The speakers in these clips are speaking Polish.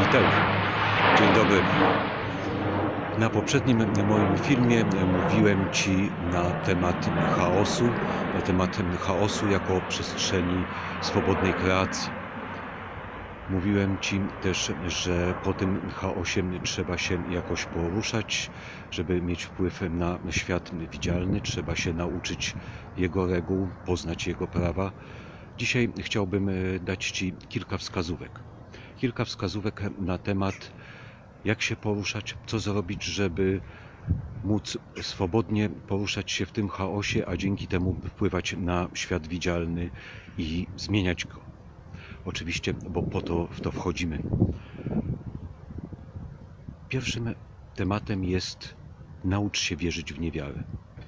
Witajcie. Dzień dobry. Na poprzednim moim filmie mówiłem Ci na temat chaosu jako przestrzeni swobodnej kreacji. Mówiłem Ci też, że po tym chaosie trzeba się jakoś poruszać, żeby mieć wpływ na świat widzialny, trzeba się nauczyć jego reguł, poznać jego prawa. Dzisiaj chciałbym dać Ci kilka wskazówek. Kilka wskazówek na temat, jak się poruszać, co zrobić, żeby móc swobodnie poruszać się w tym chaosie, a dzięki temu wpływać na świat widzialny i zmieniać go. Oczywiście, bo po to w to wchodzimy. Pierwszym tematem jest naucz się wierzyć w niewiarę.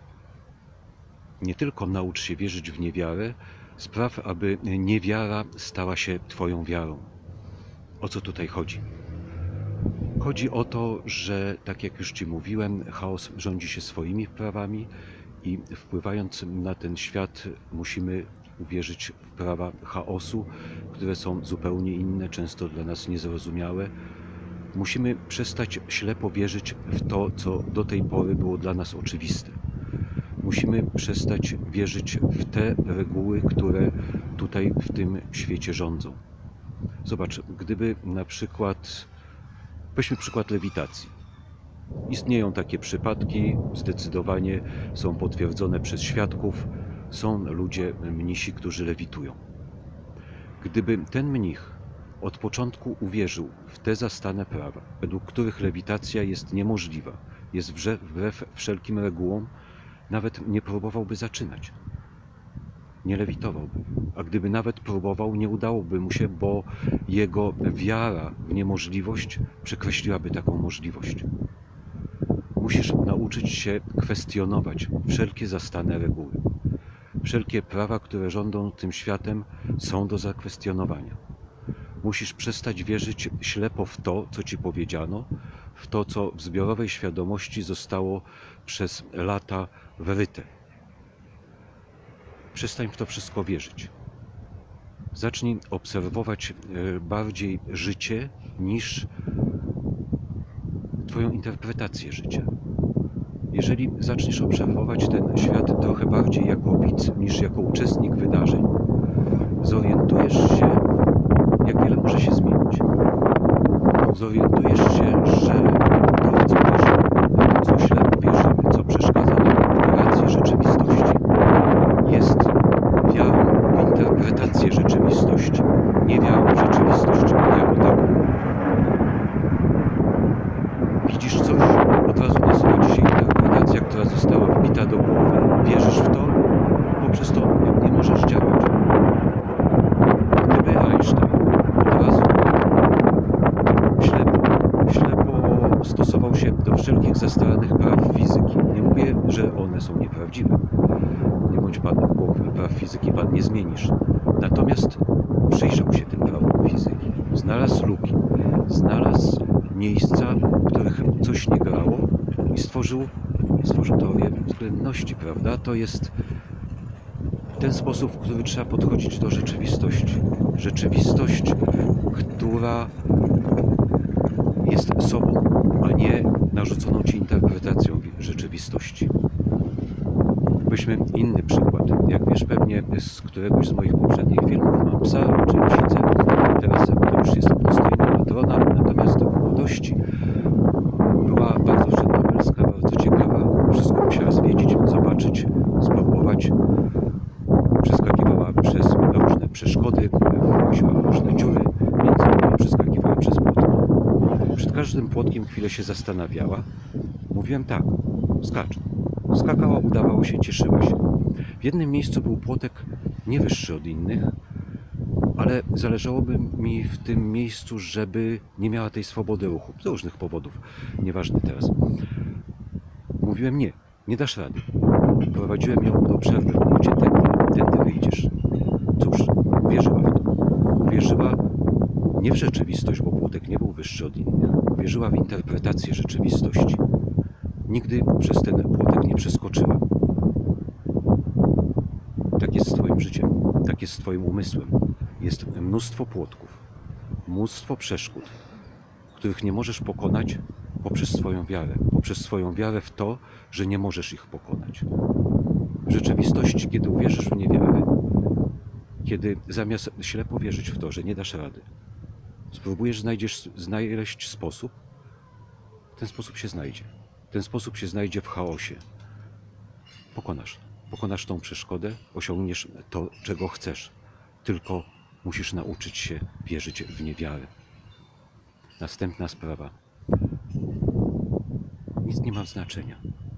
Nie tylko naucz się wierzyć w niewiarę, spraw, aby niewiara stała się Twoją wiarą. O co tutaj chodzi? Chodzi o to, że tak jak już Ci mówiłem, chaos rządzi się swoimi prawami i wpływając na ten świat musimy uwierzyć w prawa chaosu, które są zupełnie inne, często dla nas niezrozumiałe. Musimy przestać ślepo wierzyć w to, co do tej pory było dla nas oczywiste. Musimy przestać wierzyć w te reguły, które tutaj w tym świecie rządzą. Zobacz, gdyby na przykład, weźmy przykład lewitacji. Istnieją takie przypadki, zdecydowanie są potwierdzone przez świadków, są ludzie, mnisi, którzy lewitują. Gdyby ten mnich od początku uwierzył w te zastane prawa, według których lewitacja jest niemożliwa, jest wbrew wszelkim regułom, nawet nie próbowałby zaczynać. Nie lewitowałby. A gdyby nawet próbował, nie udałoby mu się, bo jego wiara w niemożliwość przekreśliłaby taką możliwość. Musisz nauczyć się kwestionować wszelkie zastane reguły. Wszelkie prawa, które rządzą tym światem, są do zakwestionowania. Musisz przestać wierzyć ślepo w to, co Ci powiedziano, w to, co w zbiorowej świadomości zostało przez lata wryte. Przestań w to wszystko wierzyć. Zacznij obserwować bardziej życie niż Twoją interpretację życia. Jeżeli zaczniesz obserwować ten świat trochę bardziej jako widz niż jako uczestnik wydarzeń, zorientujesz się, jak wiele może się zmienić. Zorientujesz się, że to, w co wierzymy, co ślepo wierzymy, co przeszkadza nam w kreacji rzeczywistości, jest wiarą w interpretację rzeczywistości, nie wiarą w rzeczywistość jako taką. Widzisz coś, od razu nasuwa Ci się interpretacja, która została wbita do głowy. Wierzysz w to, poprzez to nie możesz działać. Gdyby Einstein od razu ślepo stosował się do wszelkich zastaranych praw fizyki, nie mówię, że one są nieprawdziwe. Nie bądź Pan, bo praw fizyki Pan nie zmienisz. Natomiast przyjrzał się tym prawom fizyki. Znalazł luki, znalazł miejsca, w których coś nie grało i stworzył teorię względności, prawda? To jest ten sposób, w który trzeba podchodzić do rzeczywistości. Rzeczywistość, która jest sobą, a nie narzuconą Ci interpretacją rzeczywistości. Weźmy inny przykład. Jak wiesz pewnie z któregoś z moich poprzednich filmów, mam psa, czyli psicę. Teraz to już jest dostojna matrona, natomiast w młodości była bardzo wszędobylska, bardzo ciekawa. Wszystko musiała zwiedzić, zobaczyć, spróbować. Przeskakiwała przez różne przeszkody, wchodziła w różne dziury, między innymi przeskakiwała przez płotko. Przed każdym płotkiem chwilę się zastanawiała. Mówiłem tak, skacz. Skakała, udawało się, cieszyła się. W jednym miejscu był płotek nie wyższy od innych, ale zależałoby mi w tym miejscu, żeby nie miała tej swobody ruchu. Z różnych powodów. Nieważne teraz. Mówiłem nie dasz rady. Prowadziłem ją do przerwy w płocie, tędy wyjdziesz. Cóż, uwierzyła w to. Uwierzyła nie w rzeczywistość, bo płotek nie był wyższy od innych. Uwierzyła w interpretację rzeczywistości. Nigdy przez ten płotek nie przeskoczyła. Tak jest z Twoim życiem, tak jest z Twoim umysłem. Jest mnóstwo płotków, mnóstwo przeszkód. których nie możesz pokonać poprzez swoją wiarę w to, że nie możesz ich pokonać. W rzeczywistości, kiedy uwierzysz w niewiarę, kiedy zamiast ślepo wierzyć w to, że nie dasz rady, spróbujesz znaleźć sposób, ten sposób się znajdzie. Ten sposób się znajdzie w chaosie. Pokonasz tą przeszkodę, osiągniesz to, czego chcesz. Tylko musisz nauczyć się wierzyć w niewiarę. Następna sprawa. Nic nie ma znaczenia.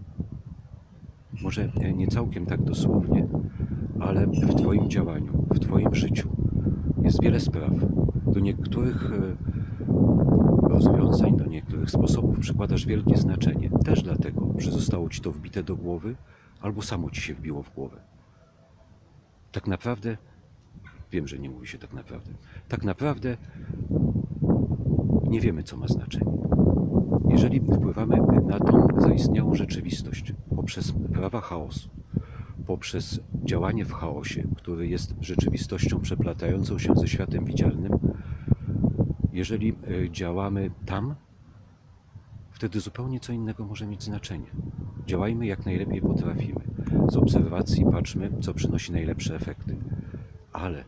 Może nie całkiem tak dosłownie, ale w Twoim działaniu, w Twoim życiu jest wiele spraw. Do niektórych rozwiązań, do niektórych sposobów przykładasz wielkie znaczenie. Też dlatego, że zostało Ci to wbite do głowy, albo samo Ci się wbiło w głowę. Tak naprawdę, wiem, że nie mówi się tak naprawdę, tak naprawdę nie wiemy, co ma znaczenie. Jeżeli wpływamy na tą zaistniałą rzeczywistość poprzez prawa chaosu, poprzez działanie w chaosie, który jest rzeczywistością przeplatającą się ze światem widzialnym, jeżeli działamy tam, wtedy zupełnie co innego może mieć znaczenie. Działajmy jak najlepiej potrafimy. Z obserwacji patrzmy, co przynosi najlepsze efekty. Ale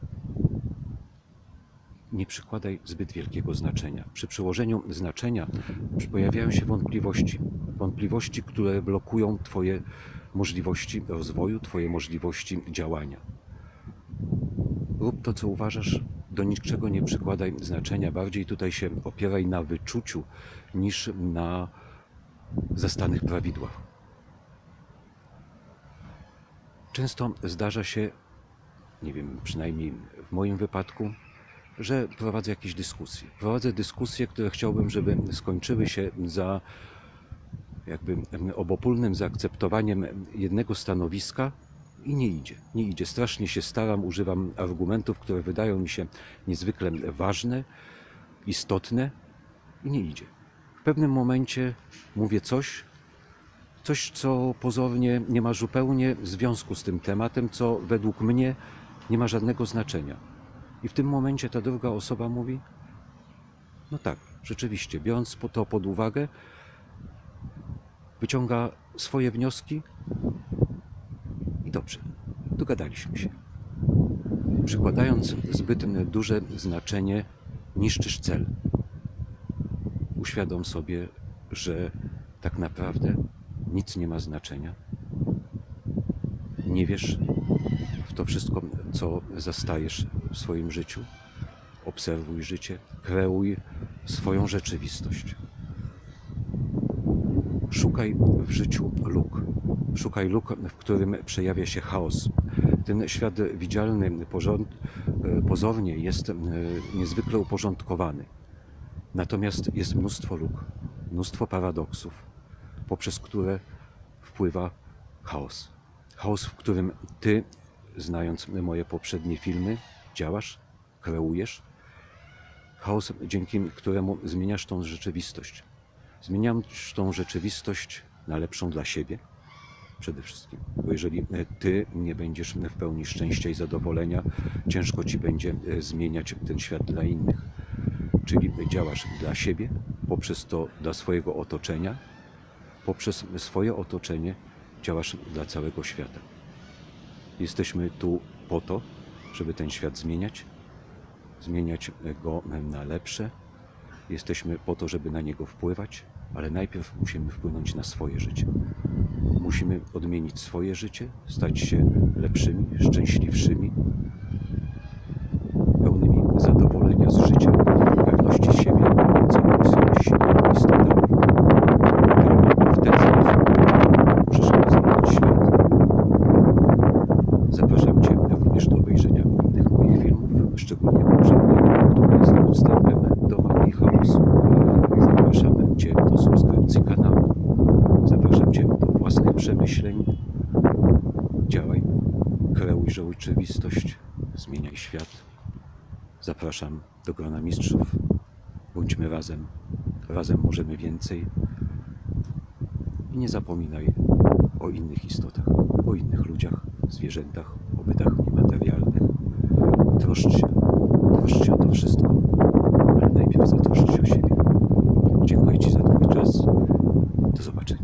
nie przykładaj zbyt wielkiego znaczenia. Przy przyłożeniu znaczenia pojawiają się wątpliwości. Wątpliwości, które blokują Twoje możliwości rozwoju, Twoje możliwości działania. Rób to, co uważasz, do niczego nie przykładaj znaczenia. Bardziej tutaj się opieraj na wyczuciu niż na zastanych prawidłach. Często zdarza się, nie wiem, przynajmniej w moim wypadku, że prowadzę jakieś dyskusje. Prowadzę dyskusje, które chciałbym, żeby skończyły się za jakby obopólnym zaakceptowaniem jednego stanowiska i nie idzie. Strasznie się staram, używam argumentów, które wydają mi się niezwykle ważne, istotne i nie idzie. W pewnym momencie mówię coś, co pozornie nie ma zupełnie związku z tym tematem, co według mnie nie ma żadnego znaczenia. I w tym momencie ta druga osoba mówi, no tak, rzeczywiście, biorąc to pod uwagę, wyciąga swoje wnioski i dobrze, dogadaliśmy się. Przykładając zbyt duże znaczenie, niszczysz cel. Uświadom sobie, że tak naprawdę nic nie ma znaczenia. Nie wiesz w to wszystko, co zastajesz w swoim życiu. Obserwuj życie, kreuj swoją rzeczywistość. Szukaj w życiu luk. Szukaj luk, w którym przejawia się chaos. Ten świat widzialny pozornie jest niezwykle uporządkowany. Natomiast jest mnóstwo luk, mnóstwo paradoksów, poprzez które wpływa chaos. Chaos, w którym Ty, znając moje poprzednie filmy, działasz, kreujesz. Chaos, dzięki któremu zmieniasz tą rzeczywistość. Zmieniasz tą rzeczywistość na lepszą dla siebie przede wszystkim. Bo jeżeli Ty nie będziesz w pełni szczęścia i zadowolenia, ciężko Ci będzie zmieniać ten świat dla innych. Czyli działasz dla siebie, poprzez to dla swojego otoczenia, poprzez swoje otoczenie działasz dla całego świata. Jesteśmy tu po to, żeby ten świat zmieniać go na lepsze. Jesteśmy po to, żeby na niego wpływać, ale najpierw musimy wpłynąć na swoje życie. Musimy odmienić swoje życie, stać się lepszymi, szczęśliwszymi, pełnymi zadowolenia z życia, pewności siebie, będącymi silnymi istotami. Tylko w ten sposób możesz zmienić świat. Zapraszam Cię również do obejrzenia innych moich filmów, szczególnie poprzedniego, który jest dostępem do Magii Chaosu. Zapraszam Cię do subskrypcji kanału. Zapraszam Cię do własnych przemyśleń. Działaj, kreuj rzeczywistość, zmieniaj świat. Zapraszam do grona mistrzów. Bądźmy razem. Razem możemy więcej. I nie zapominaj o innych istotach, o innych ludziach, zwierzętach, o bytach niematerialnych. Troszcz się o to wszystko, ale najpierw zatroszcz się o siebie. zobaczenia.